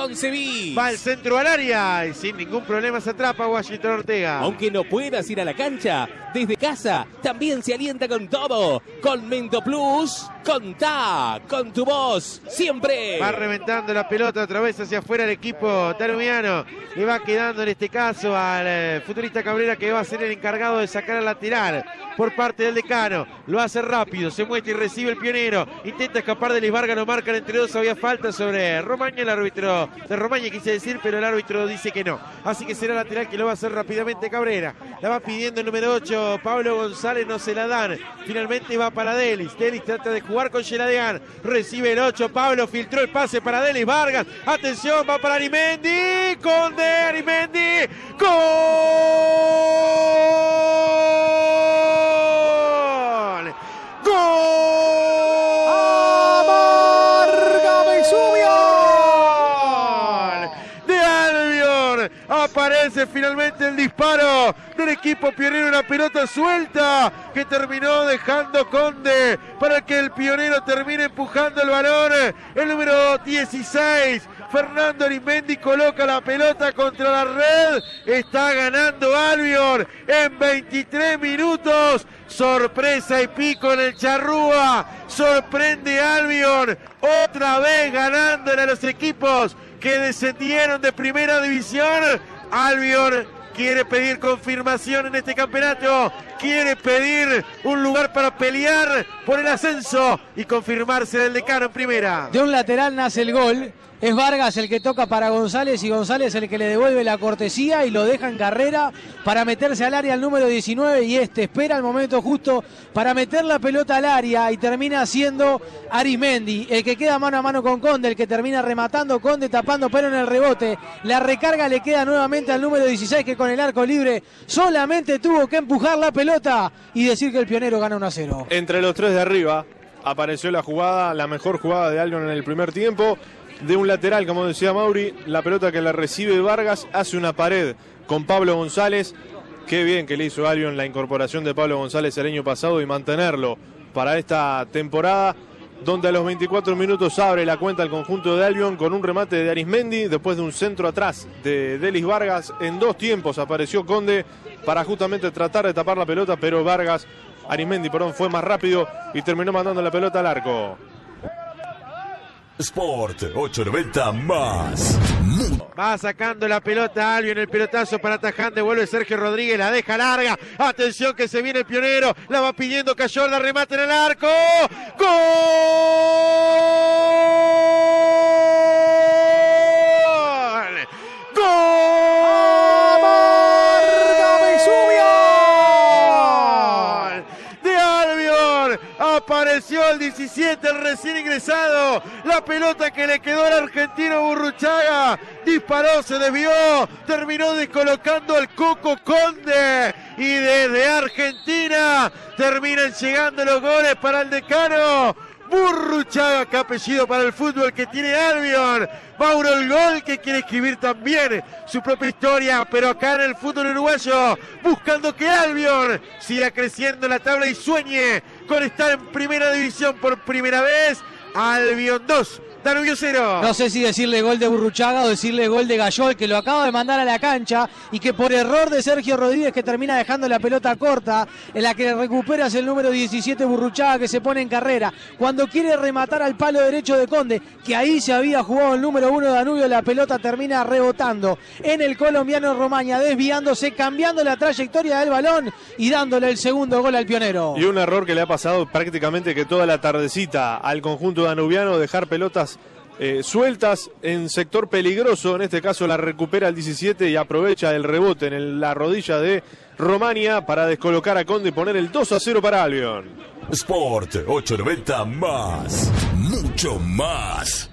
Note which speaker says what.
Speaker 1: 11 bis.
Speaker 2: Va al centro al área y sin ningún problema se atrapa Washington Ortega.
Speaker 1: Aunque no puedas ir a la cancha, desde casa también se alienta con todo. Con Mento Plus, contá con tu voz siempre.
Speaker 2: Va reventando la pelota otra vez hacia afuera el equipo danubiano. Le va quedando en este caso al futurista Cabrera, que va a ser el encargado de sacar al lateral por parte del decano. Lo hace rápido, se muestra y recibe el pionero. Intenta escapar de Lisbarga, lo marcan entre dos, había falta sobre Romaña, el árbitro de Romaña quise decir, pero el árbitro dice que no. Así que será lateral que lo va a hacer rápidamente Cabrera. La va pidiendo el número 8, Pablo González, no se la dan. Finalmente va para Delis. Delis trata de jugar con Yeladegan. Recibe el 8, Pablo filtró el pase para Delis Vargas. Atención, va para Arimendi. Conde, Arimendi. ¡Gol! ¡Gol!
Speaker 3: ¡Amarga Vesubio!
Speaker 2: De Albion. Aparece finalmente el disparo del equipo pionero, una pelota suelta que terminó dejando Conde para que el pionero termine empujando el balón. El número 16, Fernando Arimendi, coloca la pelota contra la red. Está ganando Albion en 23 minutos. Sorpresa y pico en el Charrúa. Sorprende Albion. Otra vez ganándole a los equipos que descendieron de primera división. Albion quiere pedir confirmación en este campeonato, quiere pedir un lugar para pelear por el ascenso y confirmarse del decano en primera.
Speaker 3: De un lateral nace el gol. Es Vargas el que toca para González y González el que le devuelve la cortesía y lo deja en carrera para meterse al área al número 19 y este espera el momento justo para meter la pelota al área y termina siendo Arimendi el que queda mano a mano con Conde, el que termina rematando, Conde tapando pero en el rebote. La recarga le queda nuevamente al número 16 que con el arco libre solamente tuvo que empujar la pelota y decir que el pionero gana 1-0.
Speaker 4: Entre los tres de arriba apareció la jugada, la mejor jugada de Albion en el primer tiempo. De un lateral, como decía Mauri, la pelota que la recibe Vargas hace una pared con Pablo González. Qué bien que le hizo Albion la incorporación de Pablo González el año pasado y mantenerlo para esta temporada, donde a los 24 minutos abre la cuenta el conjunto de Albion con un remate de Arismendi, después de un centro atrás de Delis Vargas. En dos tiempos apareció Conde para justamente tratar de tapar la pelota, pero Arismendi fue más rápido y terminó mandando la pelota al arco.
Speaker 5: Sport 890 más.
Speaker 2: Va sacando la pelota Albion, el pelotazo para Tajante, vuelve Sergio Rodríguez, la deja larga. Atención que se viene el pionero, la va pidiendo Cayorla, remate en el arco. ¡Gol! Apareció el 17, el recién ingresado. La pelota que le quedó al argentino Burruchaga. Disparó, se desvió. Terminó descolocando al Coco Conde. Y desde Argentina terminan llegando los goles para el decano. Burruchaga, que apellido para el fútbol que tiene Albion. Mauro el Gol, que quiere escribir también su propia historia, pero acá en el fútbol uruguayo, buscando que Albion siga creciendo en la tabla y sueñe con estar en primera división por primera vez. Albion 2, Danubio 0.
Speaker 3: No sé si decirle gol de Burruchaga o decirle gol de Gayol, que lo acaba de mandar a la cancha y que por error de Sergio Rodríguez, que termina dejando la pelota corta, en la que recupera es el número 17 Burruchaga, que se pone en carrera. Cuando quiere rematar al palo derecho de Conde, que ahí se había jugado el número 1 Danubio, la pelota termina rebotando en el colombiano Romaña, desviándose, cambiando la trayectoria del balón y dándole el segundo gol al pionero.
Speaker 4: Y un error que le ha pasado prácticamente que toda la tardecita al conjunto danubiano, dejar pelotas sueltas en sector peligroso. En este caso la recupera el 17 y aprovecha el rebote en la rodilla de Romaña para descolocar a Conde y poner el 2-0 para Albion.
Speaker 5: Sport 890 más, mucho más.